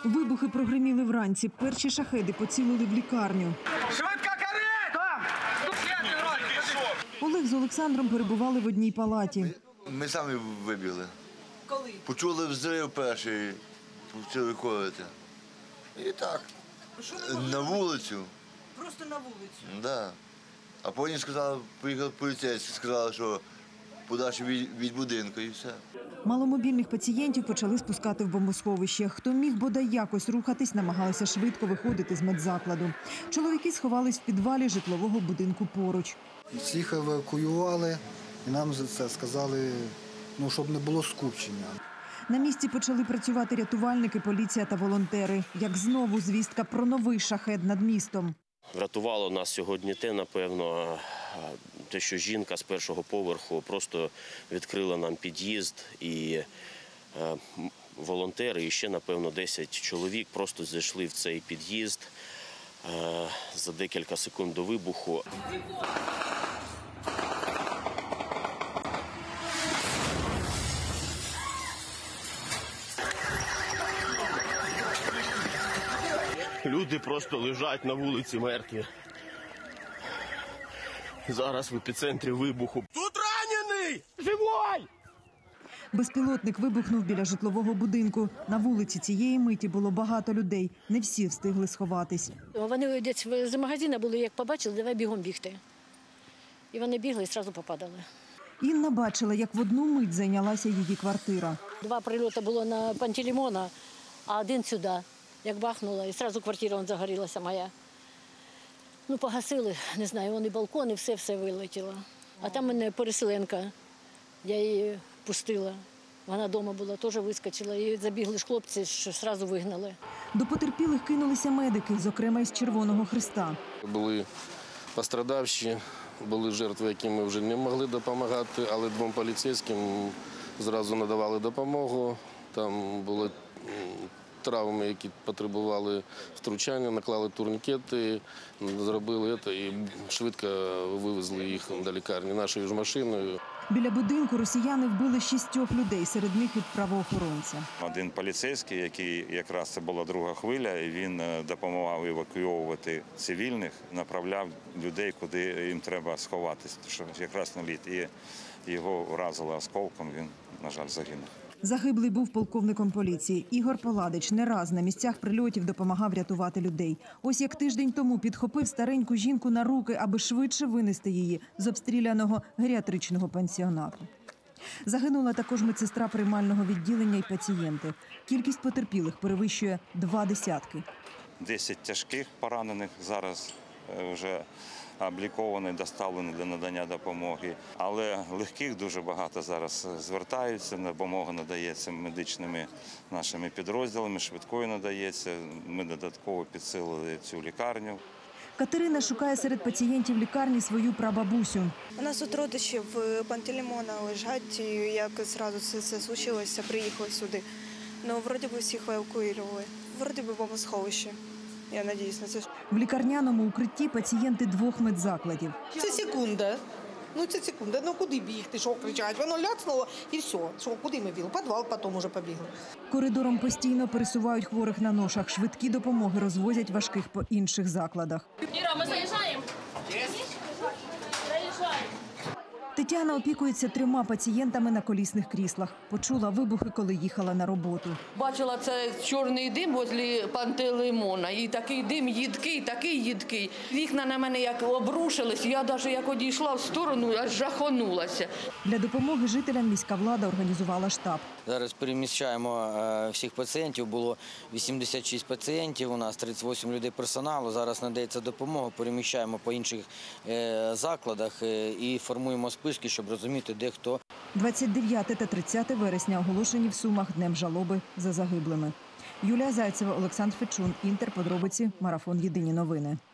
Вибухи прогриміли вранці. Перші шахеди поцілили в лікарню. Швидка карета! Олег з Олександром перебували в одній палаті. Ми самі вибігли. Коли? Почули взрив перший, почали виходити. І так, на вулицю. Просто на вулицю? Да. А потім сказали, приїхали поліцейські, сказали, що подальше від будинку і все. Маломобільних пацієнтів почали спускати в бомбосховище. Хто міг бодай якось рухатись, намагалися швидко виходити з медзакладу. Чоловіки сховались в підвалі житлового будинку поруч. Всіх евакуювали і нам за це сказали, щоб не було скупчення. На місці почали працювати рятувальники, поліція та волонтери. Як знову звістка про новий шахед над містом. Врятувало нас сьогодні напевно, те, що жінка з першого поверху просто відкрила нам під'їзд, і волонтери, і ще, напевно, 10 чоловік просто зайшли в цей під'їзд за декілька секунд до вибуху. Люди просто лежать на вулиці мертві. Зараз в епіцентрі вибуху. Тут ранений! Живой! Безпілотник вибухнув біля житлового будинку. На вулиці цієї миті було багато людей. Не всі встигли сховатись. Вони десь з магазину були, як побачили, давай бігом бігти. І вони бігли і одразу попадали. Інна бачила, як в одну мить зайнялася її квартира. 2 прильоти було на Пантелеймона, а 1 сюди. Як бахнула, і одразу квартира загорілася моя. Погасили, не знаю, вони балкони, все вилетіло. А там мене переселенка, я її пустила. Вона вдома була, теж вискочила. І забігли ж хлопці, що одразу вигнали. До потерпілих кинулися медики, зокрема із Червоного Хреста. Були пострадавші, були жертви, яким ми вже не могли допомагати, але 2 поліцейським зразу надавали допомогу. Там були травми, які потребували втручання, наклали турнікети, зробили це і швидко вивезли їх до лікарні нашою ж машиною. Біля будинку росіяни вбили 6 людей, серед них і правоохоронця. Один поліцейський, який якраз це була друга хвиля, і він допомагав евакуювати цивільних, направляв людей, куди їм треба сховатися, що якраз наліт. І його вразило осколком, він, на жаль, загинув. Загиблий був полковником поліції. Ігор Паладич не раз на місцях прильотів допомагав рятувати людей. Ось як тиждень тому підхопив стареньку жінку на руки, аби швидше винести її з обстріляного геріатричного пансіонату. Загинула також медсестра приймального відділення і пацієнти. Кількість потерпілих перевищує 20. 10 тяжких поранених зараз вже обліковані, доставлені для надання допомоги. Але легких дуже багато зараз звертаються, допомога надається медичними нашими підрозділами, швидкою надається. Ми додатково підсилили цю лікарню. Катерина шукає серед пацієнтів лікарні свою прабабусю. У нас тут родичі в Пантелеймона лежать, і як одразу це случилося, приїхали сюди. Вроді би всіх евакуювали, вроді би бомбосховище. Я сподіваюся на це. В лікарняному укритті пацієнти 2 медзакладів. Це секунда. Це секунда. Куди бігти, що кричать? Воно ляцнуло і все. Куди ми бігли? Підвал, потім вже побігли. Коридором постійно пересувають хворих на ношах. Швидкі допомоги розвозять важких по інших закладах. Іра, ми заїжджаємо? Заїжджаємо. Тетяна опікується 3 пацієнтами на колісних кріслах. Почула вибухи, коли їхала на роботу. Бачила це чорний дим возле Пантелеймона. І такий дим їдкий, такий їдкий. Вікна на мене як обрушились, я навіть як одійшла в сторону, аж жахонулася. Для допомоги жителям міська влада організувала штаб. Зараз переміщаємо всіх пацієнтів. Було 86 пацієнтів, у нас 38 людей персоналу. Зараз надається допомога, переміщаємо по інших закладах і формуємо списки, щоб розуміти, де хто. 29 та 30 вересня оголошені в Сумах Днем жалоби за загиблими. Юлія Зайцева, Олександр Фечун, Інтер, подробиці, Марафон, Єдині новини.